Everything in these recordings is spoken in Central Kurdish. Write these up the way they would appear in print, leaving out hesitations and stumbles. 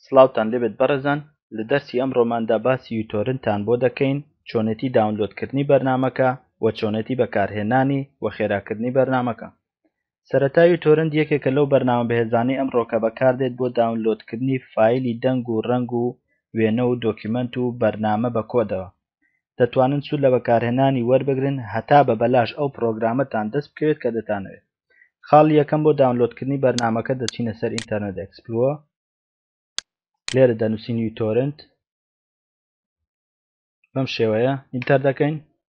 سڵاوتان لێبێت بەڕێزان، لە دەرسی ئەمڕۆماندا باسی یوتۆرنتان بۆ دەکەین، چۆنێتی داونلۆدکردنی بەرنامەکە و چۆنێتی بەکارهێنانی و خێراکردنی بەرنامەکە. سەرەتا یوتۆرنت یەکێکە لەو بەرنامە بەهێزانەی ئەمڕۆ کە بەکاردێت بۆ داونلۆدکردنی فایلی دەنگ و ڕەنگ و وێنە و دۆکیمەنت و بەرنامە بە کۆدەوە. دەتوانن سوود لە بەکارهێنانی وەربگرن هەتا بە بەلاش ئەو پرۆگرامەتان دەست بکەوێت کە دەتانەوێت. خاڵی یەکەم بۆ داونلۆدکردنی بەرنامەکە دەچینە سەر ئینتەرنێت ئەکسپلۆر. لێرە دەنووسین یوتۆرنت، بەم شێوەیە ئینتەر دەکەین،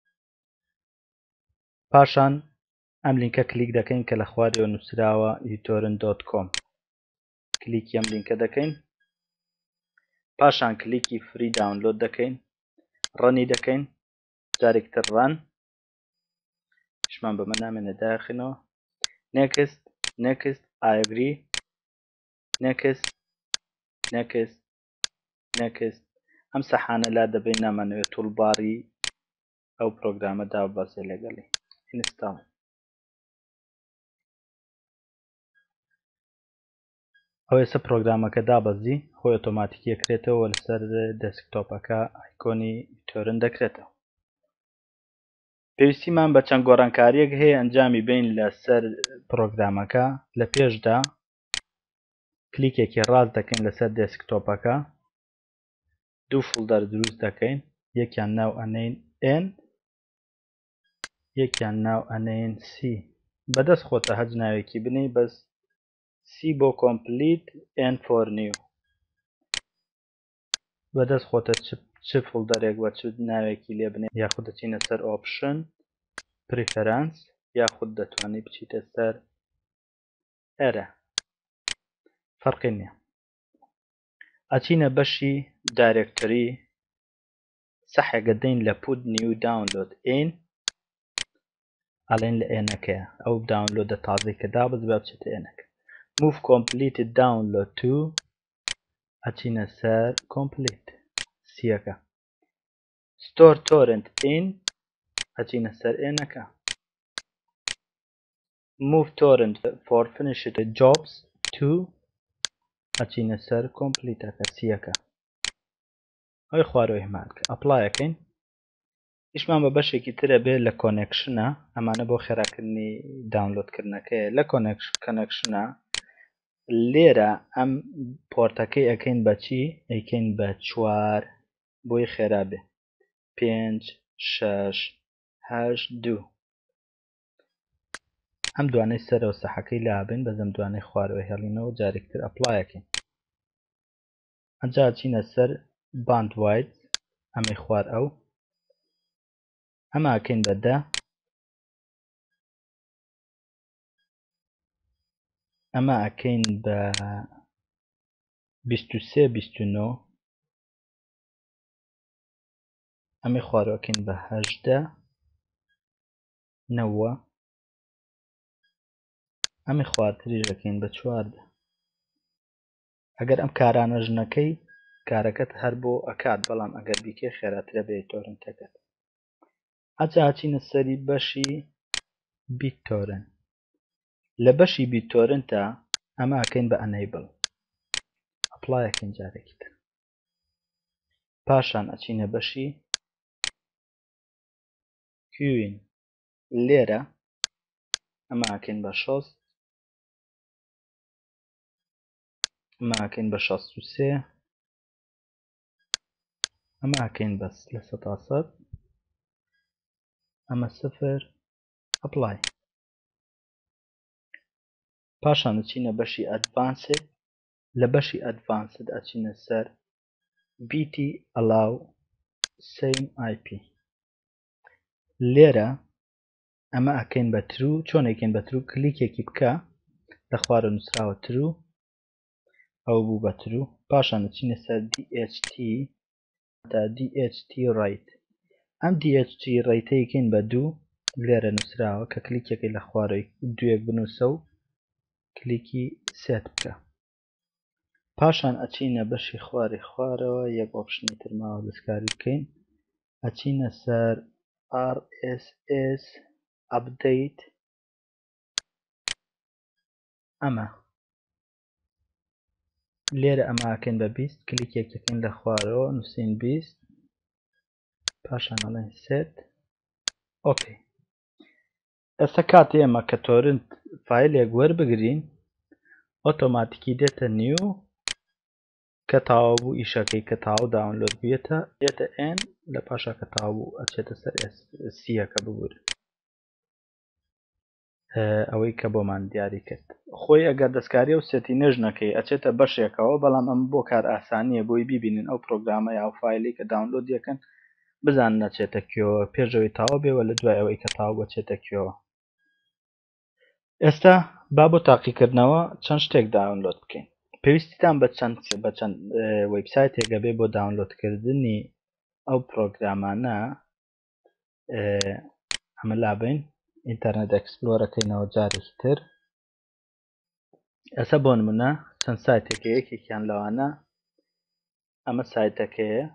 پاشان ئەم لینکە کلیک دەکەین کە لە خوارەوە نووسراوە utorrent.com. کلیکی ئەم لینکە دەکەین، پاشان کلیکی فری داونلۆد دەکەین، ڕەنی دەکەین، جارێکتر ڕەن، شمان بەمە نامێنێ داخینەوە، next next I agree next next next. ئەم سەحانە لا دەبێت نامانەوێت توڵباری ئەو پرۆگرامە دابەزێ لەگەڵی ئینستاڵ. ئەو ئێستا پرۆگرامەکە دابەزی خۆی ئۆتۆماتیک یەکرێتەوە لەسەر دەسکتۆپەکە ئایکۆنی یوتۆرنت دەکرێتەوە. پێویستیمان بە چەند گۆڕانکاریەک هەیە ئەنجامی بین لەسەر پرۆگرامەکە. لە پێشدا کلیکێکی ڕاست دەکەین لەسەر دەسکتۆپەکە، دوو فولدەر دروست دەکەین، یەکیان ناو ئەنێین N، یەکیان ناو ئەنێین C. بەدەست خۆتە هەج ناوێکی بنێ، بەس C بۆ کۆمپلیت N for new. بەدەست خۆتە چ فولدەرێک بە چ ناوێکی لێ بنێ، یاخود دەچینە سەر ئۆپشن پریفەرانس، یاخود دەتوانێت بچیتە سەر ئەرە، فەرقی نییە. ئەچینە بەشی دایرێکتەری، سەحێگە دەین لە پود نیو داونلۆد ئین، ئەڵێن لە ئێنەکەیە ئەو داونلۆدە تازەی کە دابز بە بچێتە ئێنەکە. move completed download to، ئەچینە سەر complete سیەکە. store torrent in، ئەچینە سەر ئێنەکە. move torrent for finished jobs to، ئەچینە سەر کۆمپلیتەکە سیەکە. ئەوی خوارەوەی هەمانکە ئەپلایەکەین. ئیشمان بە بەشێکی ترە بێت لە کۆنێکشنە، ئەمانە بۆ خێراکردنی داونلۆدکردنەکەیە. لە کۆنێکشنە لێرە ئەم پۆرتەکەی ئەەکەین بەچی؟ ئەیکەین بە 4 بۆی خێرا بێ 5 6 8 2. ئەم دوانەی سەرەوە سەحەکەی لابن، بەزەم دوانەی خوارەوەی هێڵینەوە جارێکتر ئەپلایەکەین. ئەجا چینە سەر باند واید، ئەمەی خوار ئەو، ئەمە ئەکەین بە 10، ئەمە ئەکەین بە 23 29، ئەمەی خوارەوەکەین بە 18 90، ئەمەی خوارتریژەکەین بە 14. ئەگەر ئەم کارانەژ نەکەی کارەکەت هەر بۆ ئەکات، بەڵام ئەگەر بیکەی خێراترە بە یوتۆرنتەکەت. ئەجا چینە سەری بەشی بیتتۆرنت. لە بەشی بیتتۆرنتە ئەمە ئەکەین بە ئەنەیبڵ، ئەپلایەکەین جارێکی تر، پاشان ئەچینە بەشی کوین. لێرە ئەمە ئەکەین بە 60، ئەمە ئەکەین بە 63، ئەمە ئەکەین بە 100، ئەمە 0، ئەپلای. پاشان ئەچینە بەشی ئەدڤانسد. لە بەشی ئەدڤانسد ئەچینە سەر BT allow same IP. لێرە ئەمە ئەکەین بە ترو. چۆن ئەکەین بە ترو؟ کلیکێکی بکە لە خوارە نووسراوە ترو، ئەو بوو بە ترو، پاشان ئەچینە سەر DHT تا DHT right. ئەم DHT ڕیتەیەکەین بە 2، لێرە نووسراوە کە کلیکێکی لە خوارەوەی دوێک بنووسە و کلیکی سێت بکە. پاشان ئەچینە بەشی خوارەوە، یەک ئۆپشنی ترماوە دەستکاری بکەین، ئەچینە سەر RSS update. ئەمە لێرە ئەماکەن بە 20 کلیکێکەکەین لە خوارەوە نووسین 20 پاشان ئەڵێن سێت ئۆکەی ئێستا کاتی ئێمە کە تۆرنت فایلێک وەربگرین ئۆتۆماتیکی دێتە نیو کە تاوا بوو ئیشەکەی کە تاوا داونلۆد بێتە دێتە ئێن لە پاشا کە تاوا بوو ئەچێتە سەر سیەکە ببوورن ئەوەی کە بۆمان دیاری کرد خۆی ئەگەر دەستکاری و سێتی نێژنەکەی ئەچێتە بەشێکەوە بەڵام ئەم بۆ کار ئاسانیە بۆی بیبینن ئەو پرۆگرامە یا فایلی کە داونلۆد یەکەن بزان نەچێتە کوێوە پێشەوەی تاوا بێەوە لە دوای ئەوەی کە تاوا بچێتە کوێوە ئێستا با بۆ تاقیکردنەوە چەند شتێک داونلۆد بکەین پێویستیتان بە چەند وێبسایتێکە بێ بۆ داونلۆدکردنی ئەو پرۆگرامانە ئەمە لابین ئینتەرنێت ئەکسپلۆرەکەینەوە جارێکی تر ئەسە بۆ نمونە چەند سایتێکە یەکێکیان لەوانە ئەمە سایتەکەیە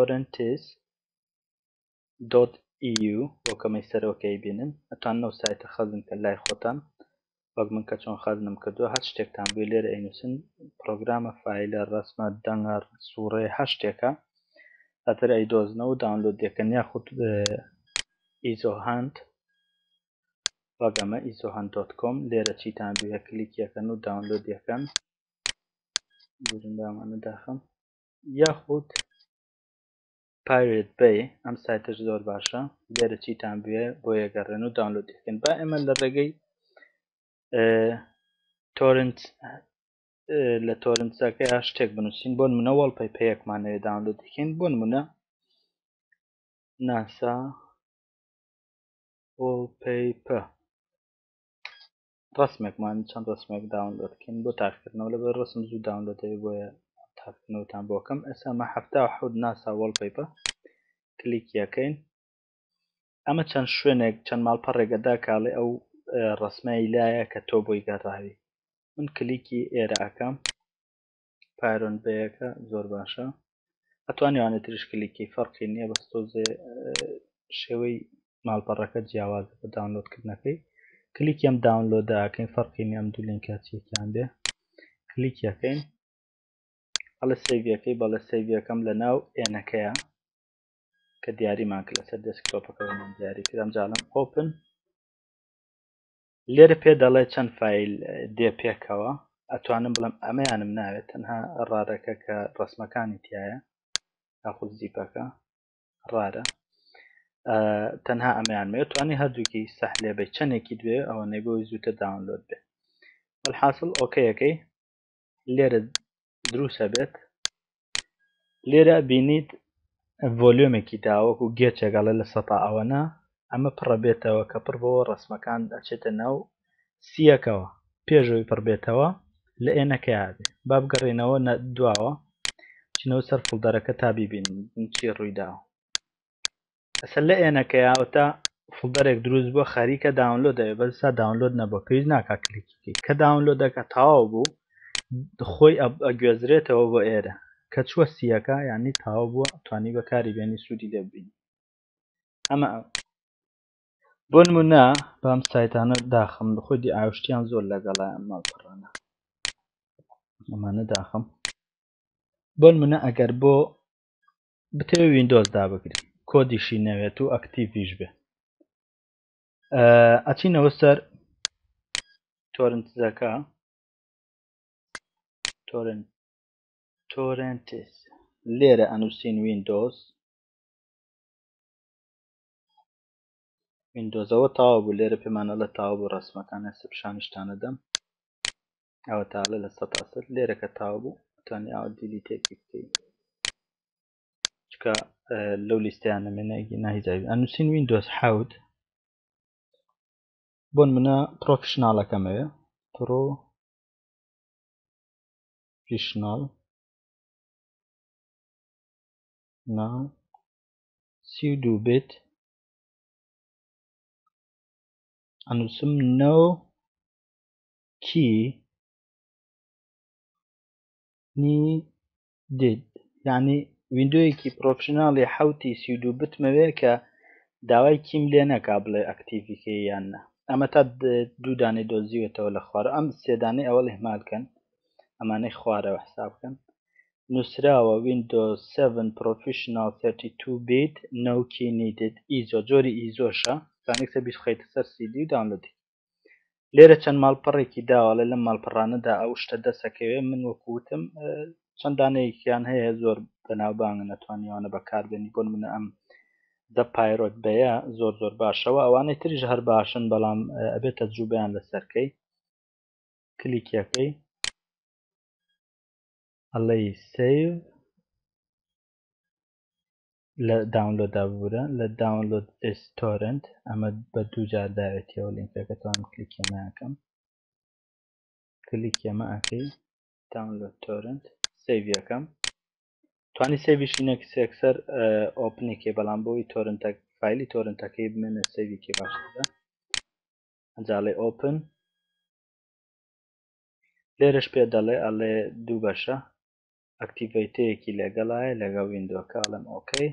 torrents.eu بۆکەمەی سەرۆکەی بینن ئەتوان نەو سایتە خەزم کە لای خۆتان وەک من کە چۆن خەزنم کردووە هەر شتێکتان بووی لێرە ئەینووسن پرۆگرامە فایلە ڕسمە دەنگەر سوورێ هەر شتێکە ئەتر ئەیدۆزنەوە و داونلۆد دەکەن یاخود ئیزۆهاند وەگەمە ئیزۆهاند.com لێرە چیتان بووە کلیکیەکەن و داونلۆد یەکەن بورندامانە داخم یاخود Pirate Bay ئەم سایتش زۆر باشە لێرە چیتان بوێ بۆ یەگەڕێن و داونلۆد دەکەن با ئێمە لە ڕێگەی تۆرنت لە تۆرنتزەکە یا شتێک بنووسین بۆ نمونە وەڵپەیپەیەکمانەوێ داونلۆد دەکەین بۆ نمونە ناسا وەڵپەیپە ڕسمێکمان چەند ڕسمێک داونلۆد دەکەین بۆ تاقیکردنەوە لەبەر ڕسم زوو داونلۆد دەوێت بۆیە تاقیکردنەوەتان بۆکەم ئێستا مە 77 ناسا وەڵپەیپە کلیکیەکەین ئەمە چەند شوێنێک چەند ماڵپەڕێکەدا کاڵێ ئەو ڕسمەی لایە کە تۆ بۆی گەڕاوی من کلیکی ئێرە ئەەکەم پایرۆن بەیەکە زۆر باشە ئەتوانێوانێت تریش کلیکی فەرقی نییە بەستۆزێ شێوەی ماڵپەڕەکە جیاوازە بە داونلۆدکردنەکەی کلیکی ئەم داونلۆدەکەین فەرقی نیە ئەم دوو لینکە چێکیان بێ کلیکیەکەین هەڵە سەیڤەکەی بەڵە سەیڤەکەم لە ناو ئێنەکەیە کە دیاریمان کرد لەسەر دەسکتۆپەکەمان دیاری کردم جاڵم ئۆپن لێرە پێ دەڵێ چەند فایل دێ پێکەوە ئەتوانم بڵم ئەمەیانم ناوێت تەنها ڕارەکە کە ڕسمەکانی تایە یاخود زیپەکە ڕارە تەنها ئەمەیانمێ توانی هەردووکی سەحلێ بێ چەندێکی دوێ ئەوە نەبەوەی زووتە داونلۆد بێ حاصل ئۆکەیەکەی لێرە دروسە بێت لێرە بینیت ڤۆلیۆمێکی داوەک و گێچێکگەڵە لە سەتا ئەوەنە ئەمە پڕە بێتەوە کە پڕ بەوە ڕسمەکان ئەچێتە ناو سیەکەوە پێشەوەی پڕ بێتەوە لە ئێنەکە یابێ با بگەڕێنەوە دواوە چینەوە سەر فڵدەرەکە تا بیبینن چی ڕوویداوە ئەسەر لە ئێنەکە یاوەتا فڵدەرێک دروست بووە خەریکە داونلۆد دەوێت بەسا داونلۆد نەبووە پێویست ناکا کلیکی کە داونلۆدەکە تەواو بوو خۆی ئەگوێزرێتەوە بۆ ئێرە کە چووە سیەکە یعنی تاوا بووە توانی بەکاری بێنی سوودی دەبین ئەمە بۆ نمونە بەم سایتانە داخم خۆی ئاوشتیان زۆر لەگەڵای ئەم ماڵپەڕانە ئەمانە داخم بۆ نمونە ئەگەر بۆ بتەوێ ویندۆز دابگرین کۆدیشی نەوێت و ئەکتیڤیش بێ ئەچینەوە سەر تۆرنتزەکە تۆرنتس لێرە ئەنووسین ویندۆزەوە تاوا بوو لێرە پێمانە لە تاوا بوو ڕسمەکان هەست پیشانیشتانە دەم ئەوە تاڵە لە ١٠٠ لێرە کە تاوا بوو توانی ئەوە دیلیتێکی بکەین چکە لەو لیستیان نمێنەیەکی ناهیزاوی ئەنووسین ویندۆز حەوت بۆ نمونە پرۆفشناڵەکەمەوێ پرۆفیشناڵ ناو 32 بیت ئەنووسم نۆ کی نیدد یعنی ویندۆیەکی پرۆفشناڵی حەوتی 32 بتمەوێ کە داوای کیم لێ نەکا بڵێ ئەکتیڤیکەی یاننا ئەمە تا دوو دانەی دۆزیوێتەوە لە خوارە ئەم سێدانەی ئەوەڵ ئیهمالکەن ئەمانەی خوارەوە حساب بکەن نووسراوە Windows 7 Professional 32 bit no key needed ئیزۆ جۆری ئیزۆشە زانێکسە بیخیتە سەر CD و داونلۆدی لێرە چەند ماڵپەڕێکی داواڵێ لەم ماڵپەڕانەدا ئەو شتە دەسەکەوێ من وەکوتم چەندانەیەکیان هەیە زۆر بەناوبانگە نەتوانیوانە بەکاربێنی بۆن منە ئەم دە پایرۆت بەیە زۆر باشەوە ئەوانەی تریش هەر باشن بەڵام ئەبێت تەجروبیان لەسەرکەی کلیکیەکەی ئەڵێ سیڤ لە داونلۆدا ببورە لە داونلۆد تۆرنت ئەمە بە دوو جار داوێتیەوە لینکەکە توانم کلیکێمەکەم کلیکێمەکەی داونلۆد تۆرنت سیڤ یەکەم توانی سێویشی نەکسێکسەر ئۆپنێکێ بەڵام بۆی تۆرنتە فایلی تۆرنتەکەی بمێنە سێویکێ باشترە ئەجاڵێ ئۆپن لێرەش پێ دەڵێ ئەڵێ دوو بەشە ئەکتیڤیتەیەکی لەگەڵایە لەگەڵ ویندۆکە ئەڵێم ئۆکەی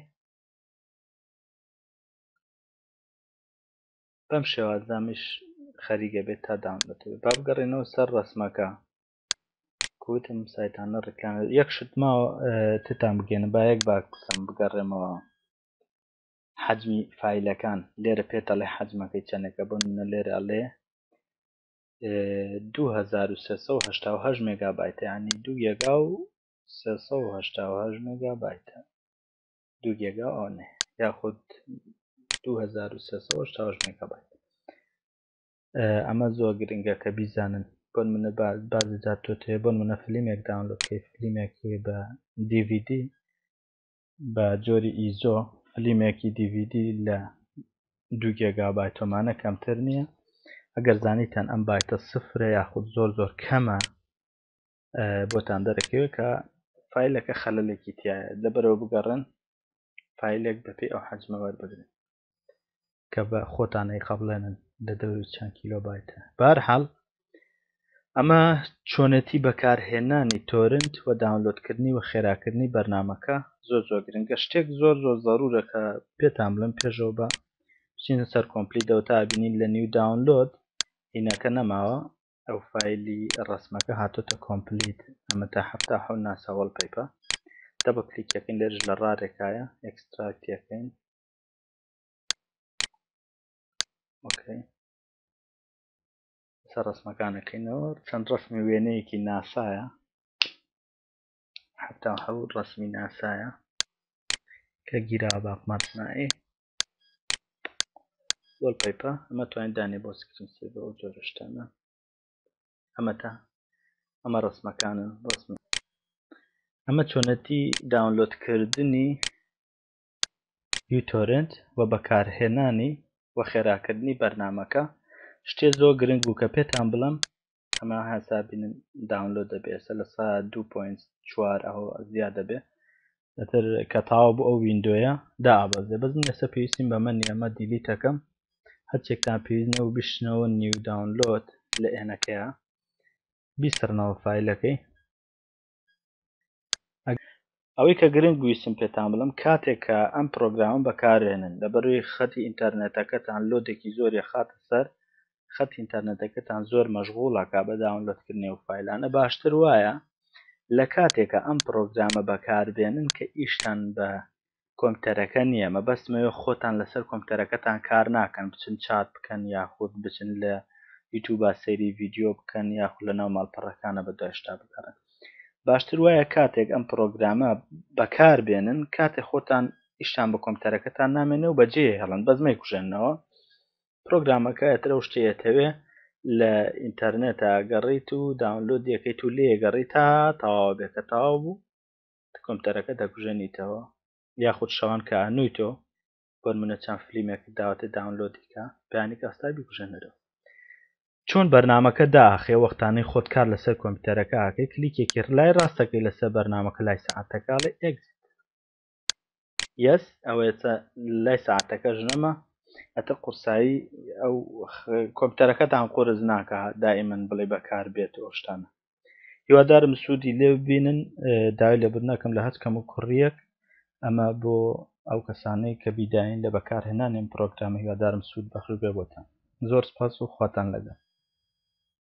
بەم شێوازەمیش خەریگە بێت تا داونلۆدەوێت با بگەڕێنەوە سەر ڕەسمەکە کوتم سایتانە ڕکلان یەک شت ماوە تتان بگێنە با یەک با قسەم بگەڕێمەوە حەجمی فایلەکان لێرە پێتەڵێ حەجمەکەی چەندێکە بۆ منە لێرە ئەڵێ 2388 مێگابایتە یعنی 2 گێگا و 388 مێگابایتە 2 گێگا ئەوەنێ یاخود 2388 مێگابایت ئەمە زۆر گرنگە کە بیزانن بۆن منە بازی جار تۆ بۆن منە فیلمێک داونلۆدکەی فیلمێکی بە DVD بە جۆری ئیزۆ فیلمێکی DVD لە 2 گێگابایت تۆمانە کەمتر نییە ئەگەر زانیتان ئەم بایتە سفرە یاخود زۆر کەمە بۆتان دەرەکەوێت کە فایلەکە خەلەلێکی تایە لەبەرەوە بگەڕن فایلێک بەپێی ئەو حەجمە وەربگرن کە بە خۆتانەی قەبڵێنن لە دەوری چەند کیلۆبایتە بەهەرحاڵ ئەمە چۆنەتی بەکارهێنانی تۆرنت و داونلۆدکردنی و خێراکردنی بەرنامەکە زۆر گرنگە شتێک زۆر زەڕورە کە پێتان بڵێم پێشەوە بە بچینە سەر کۆمپلیتەوە تا بینین لە نیو داونلۆد هینەکە نەماوە ئەو فایلی ڕسمەکە هاتۆتە کۆمپلیت ئەمە تا هەفتا حەو ناسا وەڵپەیپە دەبە کلیکەکەین لێرش لە ڕارێکایە ئەکستراکتەکەین ئۆکەی سەر ڕسمەکانەکەینەوە چەند ڕسمی وێنەیەکی ناسایە هەفتا حەو ڕسمی ناسایە کە گیراوە باقماتنایی وەڵپەیپە ئەمە توانین دانێ بۆ سکرین سێڤ ئەو جۆرە شتانە ئەمە ڕسمەکانن ڕسم ئەمە چۆنەتی داونلۆدکردنی یوتۆرنت و بەکارهێنانی و خێراکردنی بەرنامەکە شتێ زۆر گرنگ بوو کە پێتان بڵم ئەمە هەسابینن داونلۆد دەبێت لە 2.4 ئەو زیاد دەبێت ئەتر کە تاوا بوو ئەو ویندۆیە دابەزێ بەس من لەسەر پێویستیم بە من ئەمە دیلیتەکەم هەرچێکتان پێویستنەوە بشنەوە نیو داونلۆد لە ئێنەکەیە بیسڕنەوە فایلەکەی ئەوەی کە گرنگ ویستم پێتان بڵم کاتێک کە ئەم پرۆگرامە بەکارهێنن لەبەروی خەتی ئینتەرنێتەکەتان لۆدێکی زۆری خاتە سەر خەتی ئینتەرنێتەکەتان زۆر مەشغوڵەکە بە داونلۆدکردنی و فایلانە باشتر وایە لە کاتێکە ئەم پرۆگرامە بەکاربێنن کە ئیشتان بە کۆمپیوتەرەکە نییە مەبەستمەوە خۆتان لەسەر کۆمپیوتەرەکەتان کار ناکەن بچن چات بکەن یاخود بچن لە یوتیوبە سەیری ڤیدیۆ بکەن یاخود لە ناو ماڵپەڕەکانە بە داشتا بکەن باشتر وایە کاتێک ئەم پرۆگرامە بەکاربێنن کاتێک خۆتان ئیشتان بە کۆمپیوتەرەکەتان نامێنێ و بەجێ هێڵن بەزمەی کوژێنەوە پرۆگرامەکە ئەترە شتێتەوێ لە ئینتەرنێتە گەڕیت و داونلۆد یەکەیت و لێ گەڕی تا تەواو بێت کە تەواو بوو کۆمپیوتەرەکە دەکوژێنیتەوە یاخود شەوان کە ئەنوویتۆ بۆ منە چەند فلیمێک داوەتە داونلۆدیکە پێیانی کەستا بیکوژێنەرەوە چۆن بەرنامەکە داخێ وەختانەی خۆت کار لەسەر کۆمپیوتەرەکە ئاکەی کلیکێکی لای ڕاستەکەی لەسەر بەرنامەکە لای سەعاتەکە لە ئێکزیت یەس ئەوەیە لای سەعاتەکە ژنەمە ئەتە قورسایی ئەو کۆمپیوتەرەکەتان قورس ناکە دائیمەن بڵێ بەکار بێت ئەو شتانە هیوادارم سوودی لێ ببینن داوای لەبرنەکەم لە هەچ کەم و کوڕیەک ئەمە بۆ ئەو کەسانەی کە بیداین لە بەکارهێنانی ئەم پرۆگرامە هیوادارم سوود بەخش بێ بۆتان زۆر سپاس و خواتان لەگەڵ